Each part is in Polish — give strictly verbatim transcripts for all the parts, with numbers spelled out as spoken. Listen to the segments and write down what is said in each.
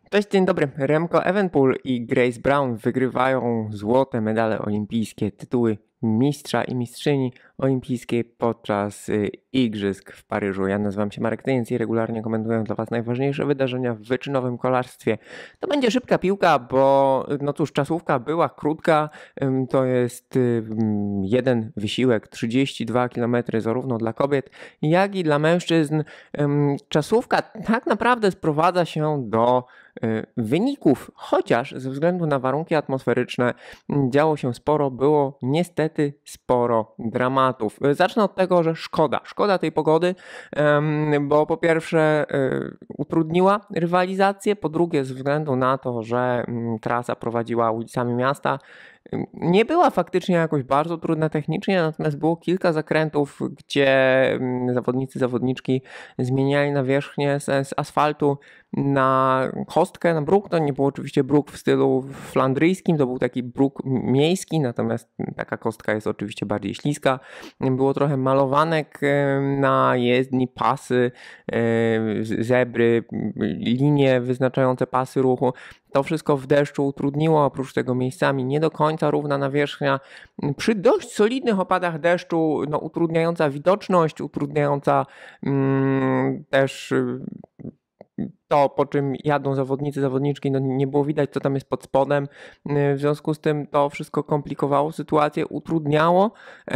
Cześć, dzień dobry. Remco Evenepoel i Grace Brown wygrywają złote medale olimpijskie, tytuły mistrza i mistrzyni olimpijskiej podczas y, Igrzysk w Paryżu. Ja nazywam się Marek Tyniec i regularnie komentuję dla Was najważniejsze wydarzenia w wyczynowym kolarstwie. To będzie szybka piłka, bo no cóż, czasówka była krótka. Ym, To jest y, ym, jeden wysiłek, trzydzieści dwa kilometry zarówno dla kobiet, jak i dla mężczyzn. Ym, Czasówka tak naprawdę sprowadza się do y, wyników, chociaż ze względu na warunki atmosferyczne m, działo się sporo, było niestety sporo dramatów. Y, Zacznę od tego, że szkoda, szkoda tej pogody, em, bo po pierwsze y, utrudniła rywalizację, po drugie ze względu na to, że mm, trasa prowadziła ulicami miasta, y, nie była faktycznie jakoś bardzo trudna technicznie, natomiast było kilka zakrętów, gdzie mm, zawodnicy, zawodniczki zmieniali nawierzchnię z, z asfaltu na kostkę, na bruk. To nie był oczywiście bruk w stylu flandryjskim, to był taki bruk miejski, natomiast taka kostka jest oczywiście bardziej śliska. Było trochę malowanek e, na jezdni, pasy, e, zebry, linie wyznaczające pasy ruchu. To wszystko w deszczu utrudniło, oprócz tego miejscami nie do końca równa nawierzchnia. Przy dość solidnych opadach deszczu, no, utrudniająca widoczność, utrudniająca mm, też y, to, po czym jadą zawodnicy, zawodniczki, no nie było widać, co tam jest pod spodem. W związku z tym to wszystko komplikowało sytuację, utrudniało.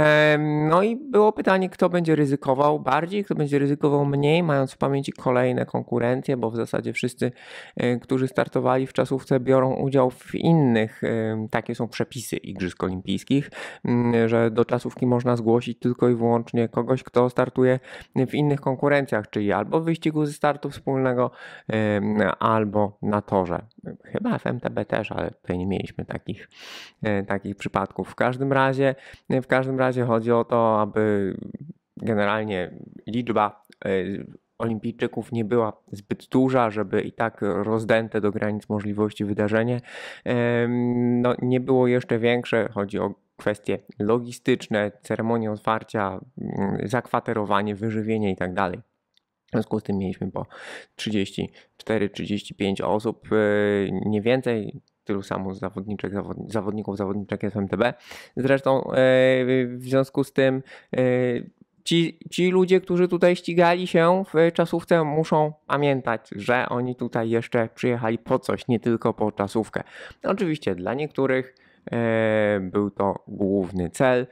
No i było pytanie, kto będzie ryzykował bardziej, kto będzie ryzykował mniej, mając w pamięci kolejne konkurencje, bo w zasadzie wszyscy, którzy startowali w czasówce, biorą udział w innych. Takie są przepisy Igrzysk Olimpijskich, że do czasówki można zgłosić tylko i wyłącznie kogoś, kto startuje w innych konkurencjach, czyli albo w wyścigu ze startu wspólnego, albo na torze. Chyba F M T B też, ale tutaj nie mieliśmy takich, takich przypadków. W każdym razie, w każdym razie chodzi o to, aby generalnie liczba olimpijczyków nie była zbyt duża, żeby i tak rozdęte do granic możliwości wydarzenie no, nie było jeszcze większe. Chodzi o kwestie logistyczne, ceremonię otwarcia, zakwaterowanie, wyżywienie i tak dalej. W związku z tym mieliśmy po trzydzieści cztery trzydzieści pięć osób, nie więcej, tylu samo zawodniczek, zawodników, zawodniczek F M T B. Zresztą w związku z tym ci, ci ludzie, którzy tutaj ścigali się w czasówce, muszą pamiętać, że oni tutaj jeszcze przyjechali po coś, nie tylko po czasówkę. Oczywiście dla niektórych był to główny cel.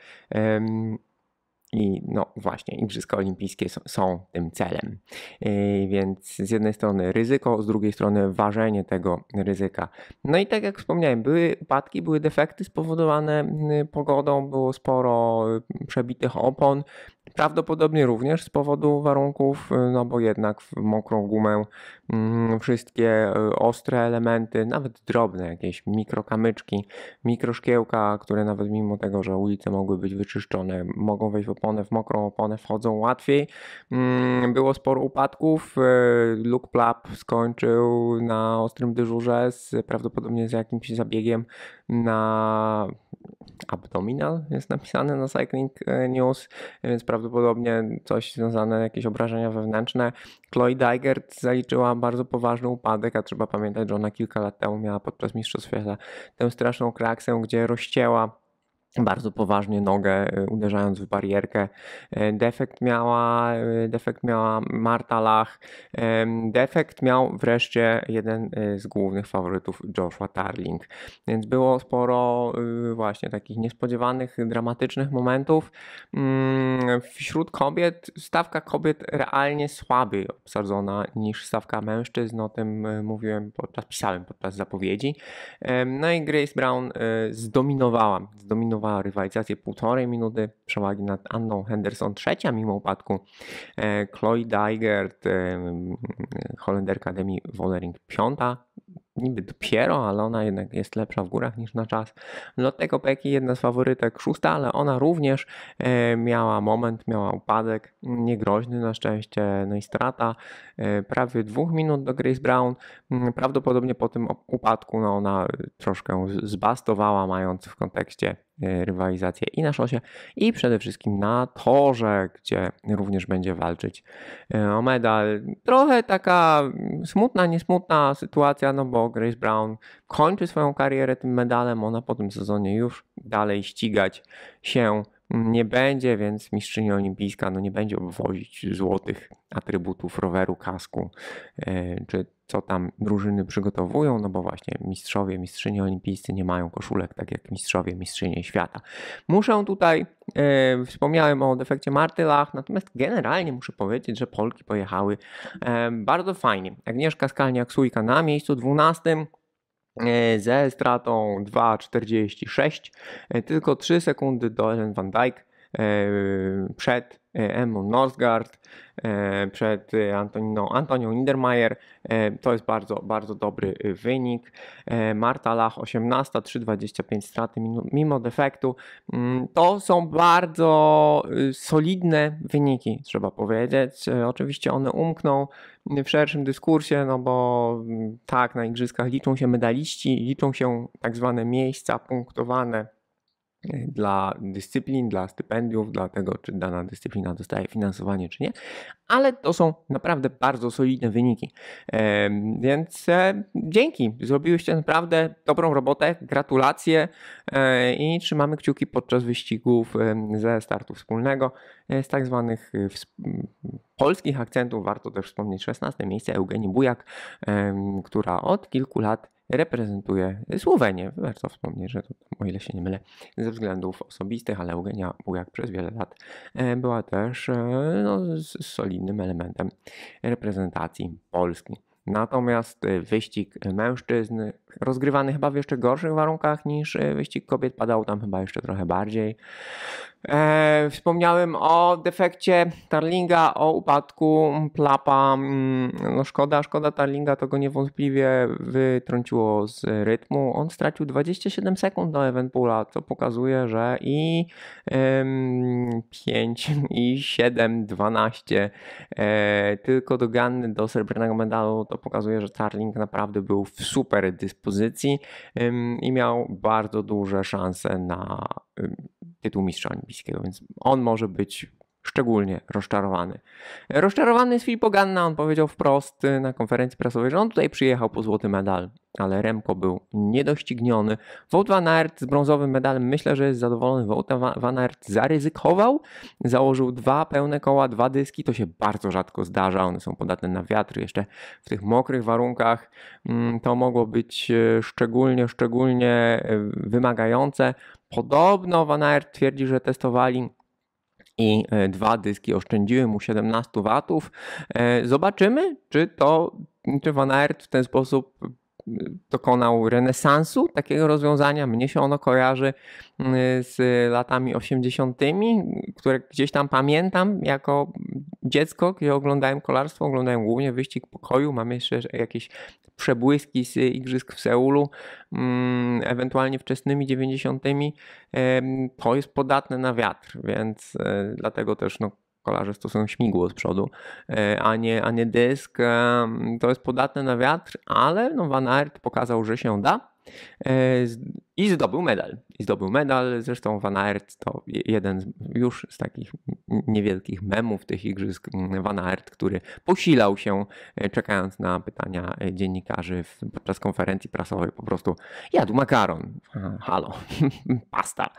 I no właśnie, Igrzyska Olimpijskie są, są tym celem. Yy, więc z jednej strony ryzyko, z drugiej strony ważenie tego ryzyka. No i tak jak wspomniałem, były upadki, były defekty spowodowane pogodą, było sporo przebitych opon. Prawdopodobnie również z powodu warunków, no bo jednak w mokrą gumę wszystkie ostre elementy, nawet drobne jakieś mikrokamyczki, mikroszkiełka, które nawet mimo tego, że ulice mogły być wyczyszczone, mogą wejść w oponę, w mokrą oponę wchodzą łatwiej. Było sporo upadków. Luke Plapp skończył na ostrym dyżurze z, prawdopodobnie z jakimś zabiegiem na abdominal, jest napisane na Cycling News, więc prawdopodobnie coś związane, jakieś obrażenia wewnętrzne. Chloe Dygert zaliczyła bardzo poważny upadek, a trzeba pamiętać, że ona kilka lat temu miała podczas Mistrzostw Świata tę straszną kraksę, gdzie rozcięła bardzo poważnie nogę, uderzając w barierkę. Defekt miała, defekt miała Marta Lach. Defekt miał wreszcie jeden z głównych faworytów, Joshua Tarling. Więc było sporo właśnie takich niespodziewanych, dramatycznych momentów. Wśród kobiet, stawka kobiet realnie słabiej obsadzona niż stawka mężczyzn. O tym mówiłem podczas, pisałem podczas zapowiedzi. No i Grace Brown zdominowała, zdominowała rywalizację półtorej minuty przewagi nad Anną Henderson, trzecia mimo upadku. Chloe Dygert, Holenderka Demi Vollering, piąta. Niby dopiero, ale ona jednak jest lepsza w górach niż na czas. Lotte Kopecky, jedna z faworytek, szósta, ale ona również e, miała moment, miała upadek, niegroźny na szczęście, no i strata e, prawie dwóch minut do Grace Brown. Prawdopodobnie po tym upadku no ona troszkę zbastowała, mając w kontekście rywalizację i na szosie, i przede wszystkim na torze, gdzie również będzie walczyć o medal. Trochę taka smutna, niesmutna sytuacja, no bo Grace Brown kończy swoją karierę tym medalem, ona po tym sezonie już dalej ścigać się nie będzie, więc mistrzyni olimpijska no nie będzie obwozić złotych atrybutów, roweru, kasku, czy co tam drużyny przygotowują, no bo właśnie mistrzowie, mistrzynie olimpijscy nie mają koszulek, tak jak mistrzowie, mistrzynie świata. Muszę tutaj, e, wspomniałem o defekcie Marty Lach, natomiast generalnie muszę powiedzieć, że Polki pojechały e, bardzo fajnie. Agnieszka Skalniak-Sujka na miejscu dwunastym, ze stratą dwa czterdzieści sześć, tylko trzy sekundy do Ellen Van Dijk przed Emmą Norsgaard, przed Antoniną, Antonią Niedermayer. To jest bardzo, bardzo dobry wynik. Marta Lach osiemnasta, trzy dwadzieścia pięć straty mimo defektu. To są bardzo solidne wyniki, trzeba powiedzieć. Oczywiście one umkną w szerszym dyskursie, no bo tak, na igrzyskach liczą się medaliści, liczą się tak zwane miejsca punktowane dla dyscyplin, dla stypendiów, dla tego, czy dana dyscyplina dostaje finansowanie, czy nie, ale to są naprawdę bardzo solidne wyniki. E, więc e, dzięki, zrobiłyście naprawdę dobrą robotę, gratulacje e, i trzymamy kciuki podczas wyścigów e, ze startu wspólnego. E, z tak zwanych e, polskich akcentów warto też wspomnieć szesnaste miejsce Eugenii Bujak, e, która od kilku lat reprezentuje Słowenię. Warto wspomnieć, że to, o ile się nie mylę, ze względów osobistych, ale Eugenia Bujak przez wiele lat była też no, solidnym elementem reprezentacji Polski. Natomiast wyścig mężczyzn rozgrywany chyba w jeszcze gorszych warunkach niż wyścig kobiet, padał tam chyba jeszcze trochę bardziej. E, wspomniałem o defekcie Tarlinga, o upadku Plapa. No szkoda, szkoda Tarlinga, to go niewątpliwie wytrąciło z rytmu. On stracił dwadzieścia siedem sekund do Evenpoola, co pokazuje, że i um, pięć, i siedem, dwanaście e, tylko do Ganny, do srebrnego medalu, to pokazuje, że Tarling naprawdę był w super dyspozycji um, i miał bardzo duże szanse na um, tytuł mistrza olimpijskiego, więc on może być szczególnie rozczarowany. Rozczarowany jest Filippo Ganna, on powiedział wprost na konferencji prasowej, że on tutaj przyjechał po złoty medal, ale Remco był niedościgniony. Wout van Aert z brązowym medalem myślę, że jest zadowolony. Wout van Aert zaryzykował, założył dwa pełne koła, dwa dyski, to się bardzo rzadko zdarza, one są podatne na wiatr, jeszcze w tych mokrych warunkach to mogło być szczególnie, szczególnie wymagające. Podobno Van Aert twierdzi, że testowali i dwa dyski oszczędziły mu siedemnaście watów. Zobaczymy, czy to, czy Van Aert w ten sposób dokonał renesansu takiego rozwiązania. Mnie się ono kojarzy z latami osiemdziesiątymi, które gdzieś tam pamiętam jako dziecko, gdzie oglądałem kolarstwo, oglądałem głównie wyścig pokoju. Mam jeszcze jakieś przebłyski z igrzysk w Seulu, ewentualnie wczesnymi dziewięćdziesiątymi. To jest podatne na wiatr, więc dlatego też no, kolarze stosują śmigło z przodu, a nie, a nie dysk. To jest podatne na wiatr, ale no Van Aert pokazał, że się da i zdobył medal. I zdobył medal. Zresztą Van Aert to jeden z, już z takich niewielkich memów tych igrzysk. Van Aert, który posilał się, czekając na pytania dziennikarzy w, podczas konferencji prasowej, po prostu jadł makaron. Halo, pasta.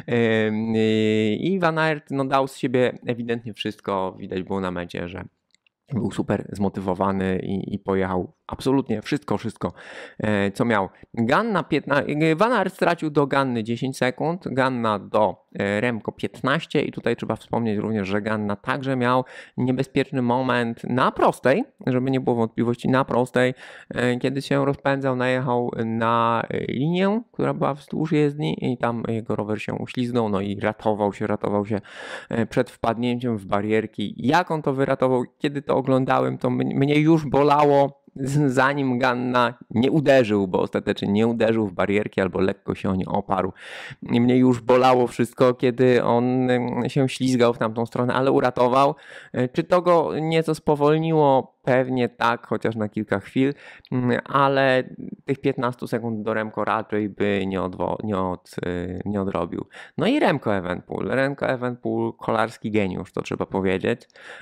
I Van Aert no, dał z siebie ewidentnie wszystko. Widać było na mecie, że był super zmotywowany i, i pojechał absolutnie wszystko, wszystko co miał. Ganna piętnaście, Van Aert stracił do Ganny dziesięć sekund, Ganna do Remco piętnaście i tutaj trzeba wspomnieć również, że Ganna także miał niebezpieczny moment na prostej, żeby nie było wątpliwości, na prostej, kiedy się rozpędzał, najechał na linię, która była wzdłuż jezdni i tam jego rower się uślizgnął, no i ratował się, ratował się przed wpadnięciem w barierki. Jak on to wyratował? Kiedy to oglądałem, to mnie już bolało, zanim Ganna nie uderzył, bo ostatecznie nie uderzył w barierki albo lekko się o nie oparł. Mnie już bolało wszystko, kiedy on się ślizgał w tamtą stronę, ale uratował. Czy to go nieco spowolniło? pewnie tak, chociaż na kilka chwil, ale tych piętnastu sekund do Remco raczej by nie, odwo- nie, od, nie odrobił. No i Remco Evenepoel. Remco Evenepoel, kolarski geniusz, to trzeba powiedzieć.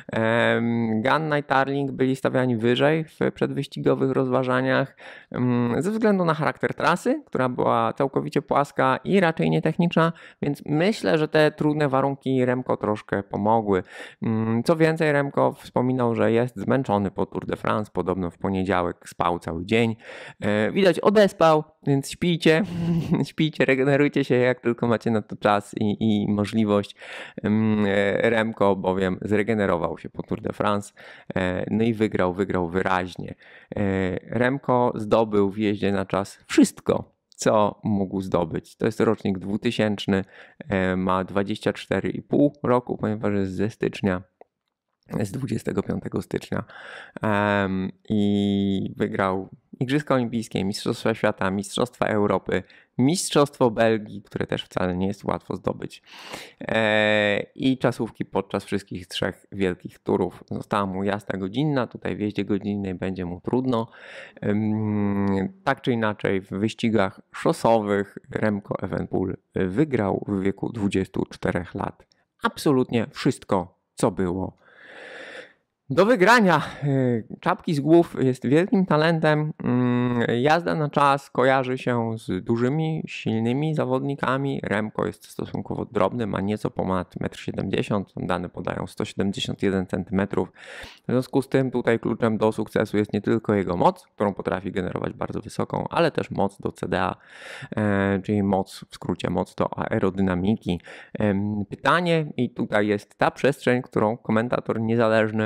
Ganna i Tarling byli stawiani wyżej w przedwyścigowych rozważaniach ze względu na charakter trasy, która była całkowicie płaska i raczej nietechniczna, więc myślę, że te trudne warunki Remco troszkę pomogły. Co więcej, Remco wspominał, że jest zmęczony po Tour de France, podobno w poniedziałek spał cały dzień. Widać odespał, więc śpijcie, śpijcie, regenerujcie się jak tylko macie na to czas i, i możliwość. Remco bowiem zregenerował się po Tour de France, no i wygrał, wygrał wyraźnie. Remco zdobył w jeździe na czas wszystko, co mógł zdobyć. To jest rocznik dwutysięczny, ma dwadzieścia cztery i pół roku, ponieważ jest ze stycznia, z dwudziestego piątego stycznia um, i wygrał Igrzyska Olimpijskie, Mistrzostwa Świata, Mistrzostwa Europy, Mistrzostwo Belgii, które też wcale nie jest łatwo zdobyć, e, i czasówki podczas wszystkich trzech wielkich turów. Została mu jazda godzinna, tutaj w jeździe godzinnej będzie mu trudno. Um, tak czy inaczej w wyścigach szosowych Remco Evenepoel wygrał w wieku dwudziestu czterech lat. Absolutnie wszystko, co było do wygrania. Czapki z głów jest wielkim talentem. Jazda na czas kojarzy się z dużymi, silnymi zawodnikami. Remco jest stosunkowo drobny, ma nieco ponad metr siedemdziesiąt m. Dane podają sto siedemdziesiąt jeden centymetrów. W związku z tym tutaj kluczem do sukcesu jest nie tylko jego moc, którą potrafi generować bardzo wysoką, ale też moc do C D A, czyli moc, w skrócie moc do aerodynamiki. Pytanie, i tutaj jest ta przestrzeń, którą komentator niezależny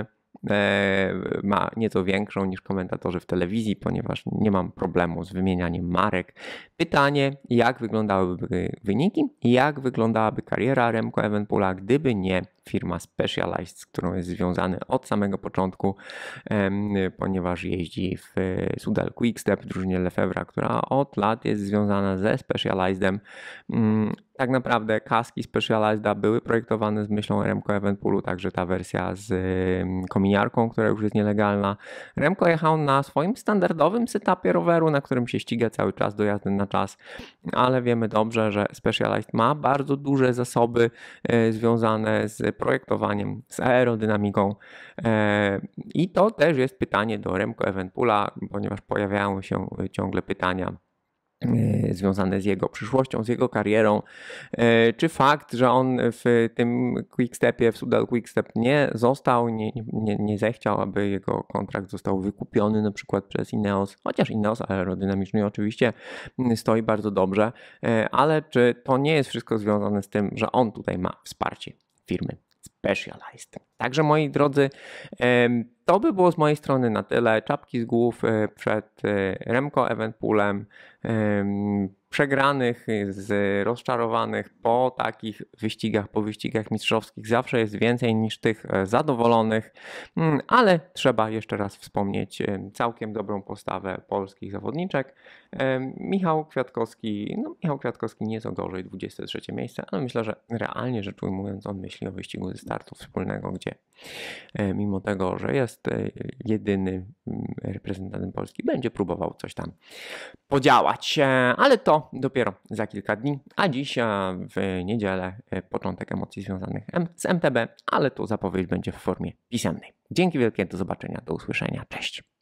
ma nieco większą niż komentatorzy w telewizji, ponieważ nie mam problemu z wymienianiem marek. Pytanie, jak wyglądałyby wyniki i jak wyglądałaby kariera Remco Evenepoela, gdyby nie firma Specialized, z którą jest związany od samego początku, ponieważ jeździ w Soudal Quickstep, drużynie Lefevra, która od lat jest związana ze Specializedem. Tak naprawdę kaski Specializeda były projektowane z myślą o Remco Evenepoelu, także ta wersja z kominiarką, która już jest nielegalna. Remco jechał na swoim standardowym setupie roweru, na którym się ściga cały czas do jazdy na czas, ale wiemy dobrze, że Specialized ma bardzo duże zasoby związane z projektowaniem, z aerodynamiką i to też jest pytanie do Remco Evenepoela, ponieważ pojawiają się ciągle pytania związane z jego przyszłością, z jego karierą. Czy fakt, że on w tym Quickstepie, w Soudal Quickstep nie został, nie, nie, nie zechciał, aby jego kontrakt został wykupiony na przykład przez Ineos, chociaż Ineos aerodynamicznie oczywiście stoi bardzo dobrze, ale czy to nie jest wszystko związane z tym, że on tutaj ma wsparcie firmy Specialized. Także moi drodzy, to by było z mojej strony na tyle. Czapki z głów przed Remco Evenepoelem, przegranych, z rozczarowanych po takich wyścigach, po wyścigach mistrzowskich zawsze jest więcej niż tych zadowolonych, ale trzeba jeszcze raz wspomnieć całkiem dobrą postawę polskich zawodniczek. Michał Kwiatkowski, no Michał Kwiatkowski nieco gorzej, dwudzieste trzecie miejsce, ale myślę, że realnie rzecz ujmując on myśli o wyścigu ze startu wspólnego, gdzie mimo tego, że jest jedyny reprezentantem Polski, będzie próbował coś tam podziałać, ale to dopiero za kilka dni, a dziś w niedzielę początek emocji związanych z M T B, ale to zapowiedź będzie w formie pisemnej. Dzięki wielkie, do zobaczenia, do usłyszenia, cześć.